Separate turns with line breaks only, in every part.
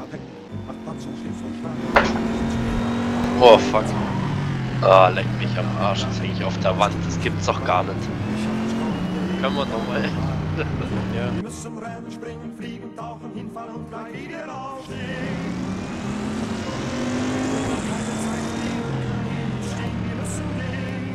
Oh fuck. Ah, leck mich am Arsch. Jetzt häng ich auf der Wand. Das gibt's doch gar nicht. Können wir nochmal.
Ja.
Wir müssen rennen, springen, fliegen, tauchen, hinfallen und gleich wieder aufstehen. Keine Zeit verlieren, stehen, wir müssen gehen.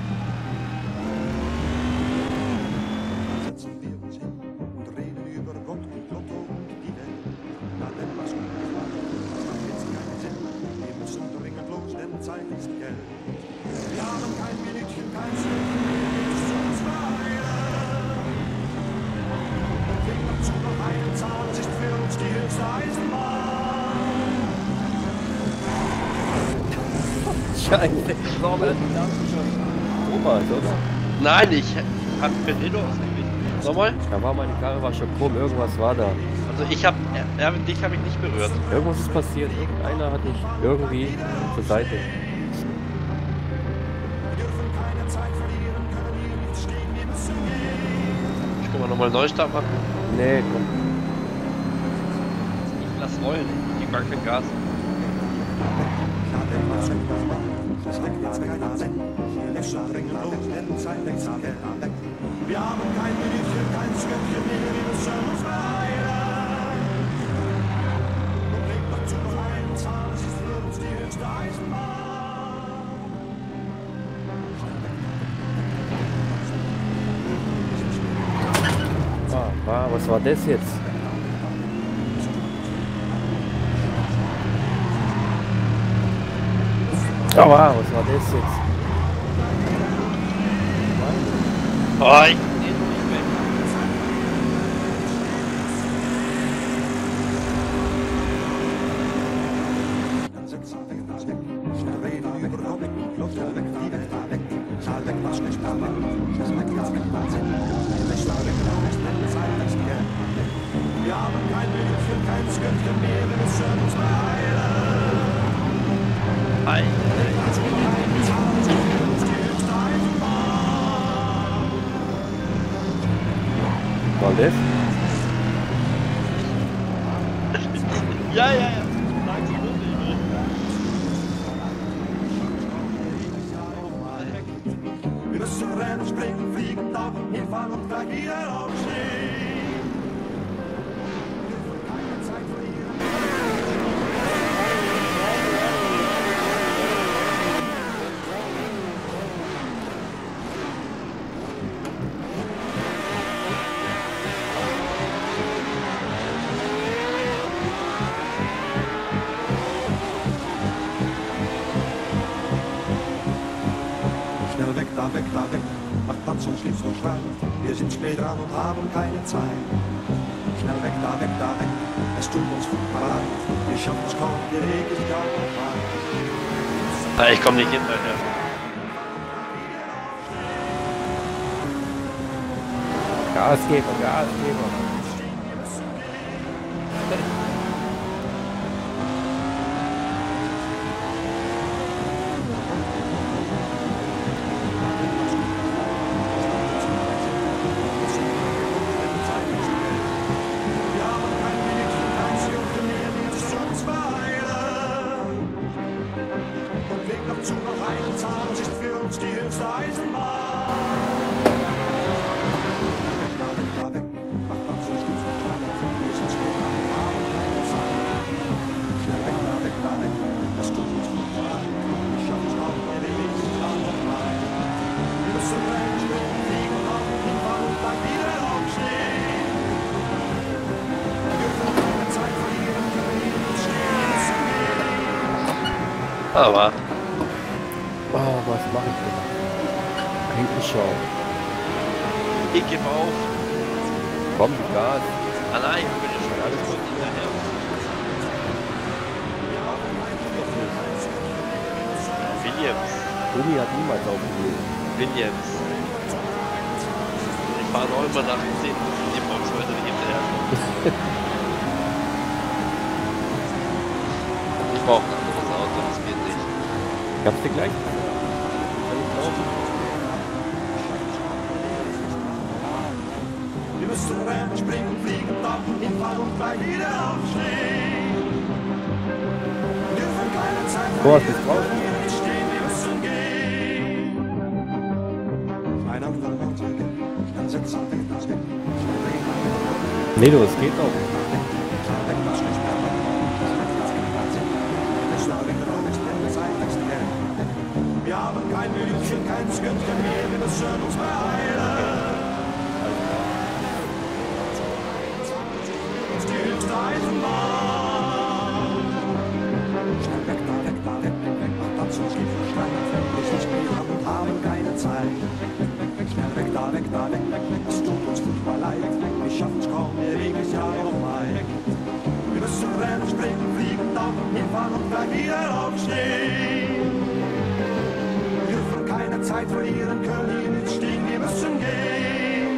Setzen wir uns hin und reden über Gott und Lotto und die Welt. Na denn, was Gutes war, das macht jetzt keinen Sinn. Wir müssen dringend los, denn Zeit ist Geld. Wir haben kein Minütchen, kein Stückchen, wir müssen uns beeilen. Zu noch einen Zahl, das ist für uns die höchste Eisenbahn.
Scheiße, warum hat die Lampe schon? Thomas, oder?
Nein, ich hab Benito ausgewichen. Nochmal?
Da war meine Karre war schon krumm, irgendwas war da.
Also ich hab, dich habe ich nicht berührt.
Irgendwas ist passiert, irgendeiner hat mich irgendwie zur Seite.
Wir dürfen keine Zeit verlieren, können hier nicht stehen, wir müssen gehen.
Ich kann mal nochmal Neustart machen.
Nee, komm.
Ich lass rollen. Ich geb gar kein Gas.
Das hat jetzt keinen Sinn. Wir müssen dringend los, denn Zeit ist Geld. Wir haben kein Minütchen, kein Stückchen mehr, wir müssen uns beeilen. Und bringt dazu noch einen Zahl, das ist für uns die höchste Eisenbahn.
Was war das jetzt? Was war das jetzt?
Oh, ich geh nicht weg.
Dann setz weg, das weg. Schnell reden über Gott, Luft weg, die Welt da weg. Zahl weg, was nicht da weg. Das weg, das weg, das weg. Nicht da weg, da weg, denn Zeit ist Geld. Wir haben kein Minütchen, kein Stückchen mehr, wir müssen uns beeilen.
Hi.
War das?
Ja. Langsam runter,
Wir müssen rennen, springen, fliegen, tauchen, hinfahren und gleich wieder aufstehen. Wir dürfen keine Zeit verlieren. Schnell weg, da weg, da weg, macht Platz und schließt und schreibt. Wir sind spät dran und haben keine Zeit. Schnell weg, da weg, es tut uns furchtbar leid. Wir schaffen es kaum, die Ewigkeit noch weit.
Ich komm nicht hinterher.
Gasgeber, Gasgeber.
Wir haben kein Minütchen, kein Stückchen mehr, wir müssen uns beeilen. Und Weg noch zu noch einen Zahn, das ist für uns die höchste Eisenbahn.
Aber
Oh, was mache ich denn? Hinkenschau.
ich gebe auf.
Komm, Gas.
Ah nein, ich bin ja schon alles gut hinterher. Williams.
Umi hat niemals aufgegeben.
Williams. Ich fahre auch immer nach 10 die Box heute nicht hinterherkommen. Ich brauche ein anderes Auto, das geht nicht.
Gab's dir gleich? Soll ich laufen?
Wir müssen rennen, springen, fliegen, tauchen, hinfallen und gleich wieder aufstehen.
Boah, bist draußen.
stehen, wir müssen gehen. Ein anderer Ort, dann setzt er weg, das weg.
Nee, du, es geht noch.
Wir haben kein Minütchen, kein Sekündchen mehr, wir müssen uns beeilen. Das ist die höchste Eisenbahn. Schnell weg, da weg, da weg, weg, weg, macht Platz, sonst geht der Streit. Wir sind spät dran und haben keine Zeit. Schnell weg, da weg, da weg, weg, weg, das tut uns furchtbar leid. Wir schaffen's kaum, der Weg ist ja noch weit. Wir müssen rennen, springen, fliegen, tauchen, hinfahren und gleich wieder aufstehen. Wir dürfen keine Zeit verlieren, können hier nicht stehen, wir müssen gehen.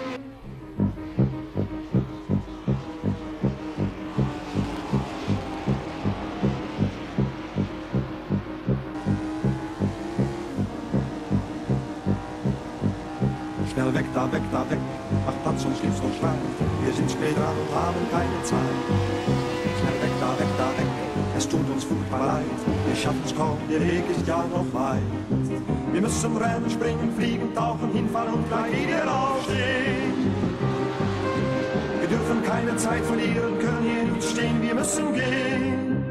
Schnell weg, da weg, da weg, macht Platz, sonst gibt's noch Streit. Wir sind spät dran und haben keine Zeit. Schnell weg, da weg, da weg, es tut uns furchtbar leid. Wir schaffen's kaum, der Weg ist ja noch weit. Wir müssen rennen, springen, fliegen, tauchen, hinfahren und gleich wieder aufstehen. Wir dürfen keine Zeit verlieren, können hier nicht stehen, wir müssen gehen.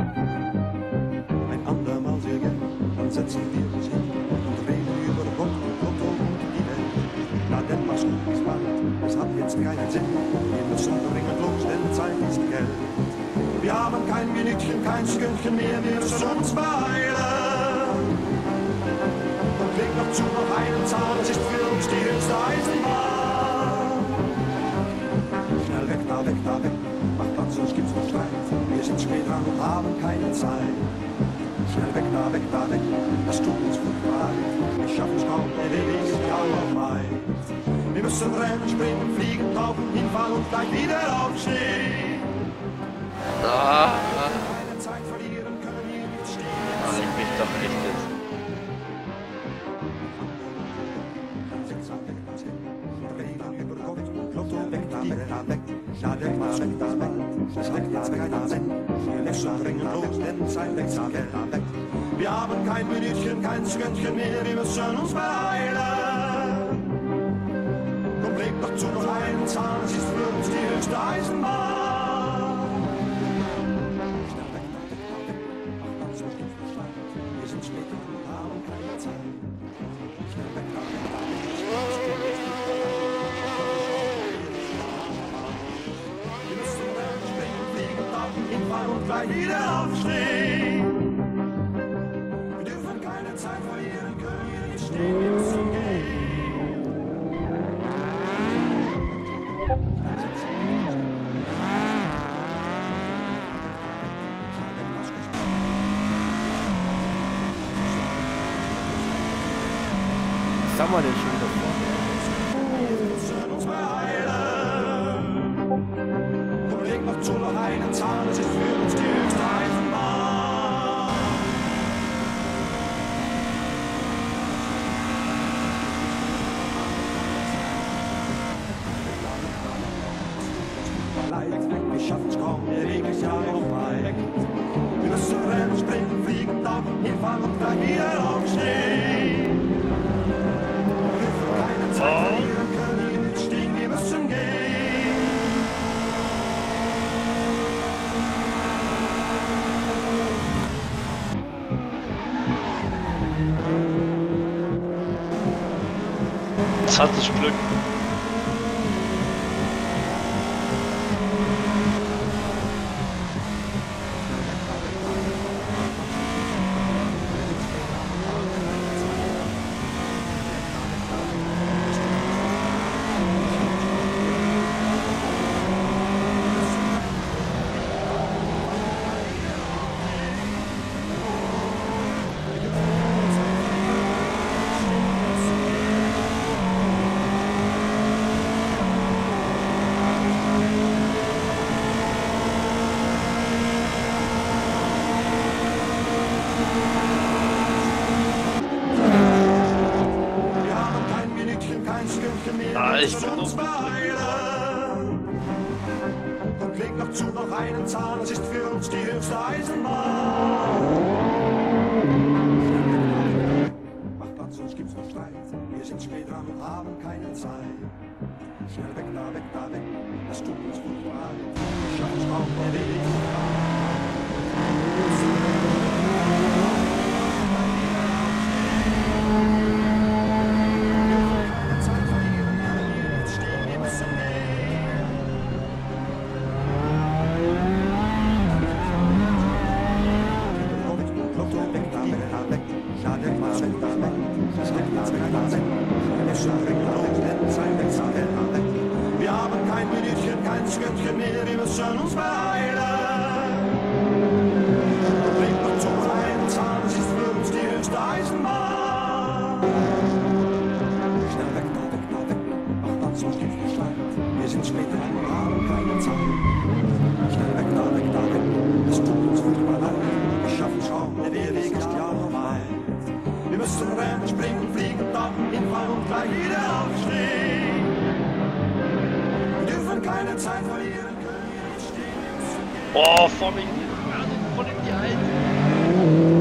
Ein andermal sehr gern, dann setzen wir uns hin und reden über Gott und Lotto und die Welt. Na denn, mach's gut, bis bald, es hat jetzt keinen Sinn. Wir müssen dringend los, denn Zeit ist Geld. Wir haben kein Minütchen, kein Sekündchen mehr, wir müssen uns beeilen. Und legt noch zu noch einen Zahn, es ist für uns die höchste Eisenbahn. Schnell weg, da weg, da weg, macht Platz, sonst gibt's noch Streit. Wir sind spät dran und haben keine Zeit. Schnell weg, da weg, da weg, das tut uns furchtbar leid. Wir schaffen's kaum, der Weg ist ja noch weit. Wir müssen rennen, springen, fliegen, tauchen, hinfahren und gleich wieder aufstehen. Keine Zeit verlieren, können hier nicht stehen.
Ich mich doch echt jetzt.
Dann setzt er weg, das hin. Reden über Gott, Lotto, weg, da weg, da weg. Na, der war weg, da weg. Das hat jetzt keinen Sinn. Wir müssen dringend los, denn Zeit wächst am Geld, da weg. Wir haben kein Minütchen, kein Sekündchen mehr, wir müssen uns beeilen. Und bringt noch zu noch einen Zahn, es ist für uns die höchste Eisenbahn. Wir sind spät und haben keine Zeit. Schnell weg, da weg, da weg. Wir müssen rennen, springen, fliegen, tauchen, hinfahren und gleich wieder aufstehen. Wir dürfen keine Zeit verlieren, können hier nicht stehen, wir müssen gehen.
Was haben wir denn schon davor?
Uns beeilen. Und legt noch zu noch einen Zahn, es ist für uns die höchste Eisenbahn. Leid, wir schaffen's kaum, der Weg ist ja noch weit. Wir müssen rennen, springen, fliegen, tauchen, hinfahren und gleich wieder aufstehen. Keine Zeit verlieren, können hier nicht stehen, wir müssen gehen.
Das hat das Glück. Ich bin
uns beeilen. Und legt noch zu noch einen Zahn, es ist für uns die höchste Eisenbahn. Wir sind spät dran und haben keine Zeit. Schnell weg, da weg, da weg, das tut uns furchtbar leid. Wir schaffen es kaum, der Weg ist wir haben kein Minütchen, kein Sekündchen mehr, wir müssen uns beeilen. Bringt noch zu rein, Zahn, es ist für uns die höchste Eisenbahn. Schnell weg, da weg, da weg, ach, dann sonst gibt's nicht Streit. Wir sind spät dran und haben keine Zeit. Schnell weg, da weg, es tut uns furchtbar leid. Wir schaffen's kaum, der Weg ist ja noch weit. Wir müssen rennen, springen, fliegen, tauchen, hinfallen und gleich wieder aufstehen. Wir dürfen keine Zeit verlieren, können hier nicht stehen.
Oh, vor mir voll in die Alte.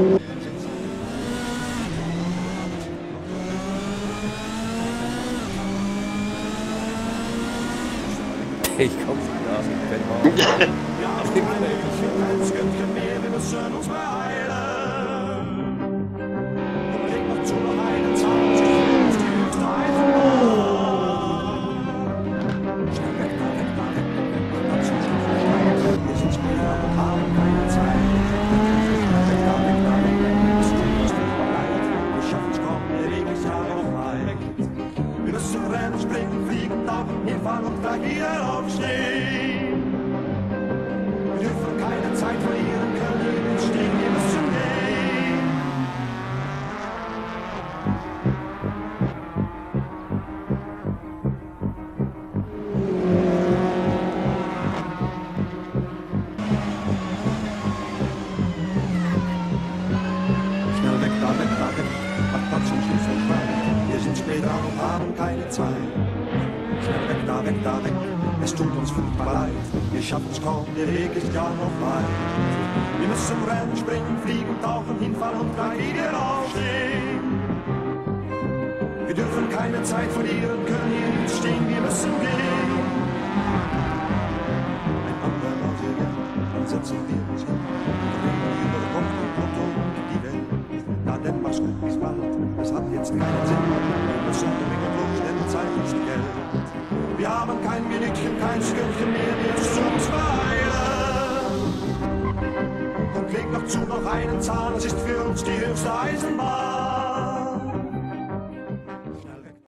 Ich komm nicht nach.
Wir haben keine Minütchen, kein Sekündchen mehr, wir müssen uns beeilen. Leg noch zu noch einen Zahn, sich für uns die höchste Eisenbahn. Schnell weg, da weg, dann sonst gibt's nicht Streit. Wir sind spät dran und haben keine Zeit. Schnell weg, da weg, es tut uns furchtbar leid. Wir schaffen's kaum, der Weg ist ja noch weit. Wir müssen rennen, springen, fliegen, tauchen, hinfallen und gleich wieder aufstehen. Wir dürfen keine Zeit verlieren, können hier nicht stehen, wir müssen gehen. Schnell weg, da weg, macht Platz zum Schiff und Schwein. Wir sind spät dran und haben keine Zeit. Schnell weg, da weg, es tut uns furchtbar leid. Wir schaffen's kaum, der Weg ist ja noch weit. Wir müssen rennen, springen, fliegen, tauchen, hinfallen und gleich wieder aufstehen. Wir dürfen keine Zeit verlieren, können hier nicht stehen, wir müssen gehen. Ein andermal sehr dann setzen wir uns hin. Über Gott und Lotto und die Welt. Na denn, mach's gut, bis bald, es hat jetzt keinen Sinn. Wir müssen dringend los, denn Zeit ist Geld. Wir haben kein Minütchen, kein Sekündchen mehr, wir müssen uns beeilen. Und leg noch zu noch einen Zahn, es ist für uns die höchste Eisenbahn.